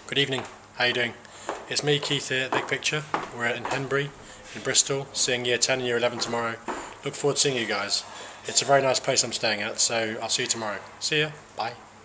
Good evening, how you doing? It's me, Keith here at Big Picture. We're in Henbury, in Bristol, seeing Year 10 and Year 11 tomorrow. Look forward to seeing you guys. It's a very nice place I'm staying at, so I'll see you tomorrow. See ya, bye.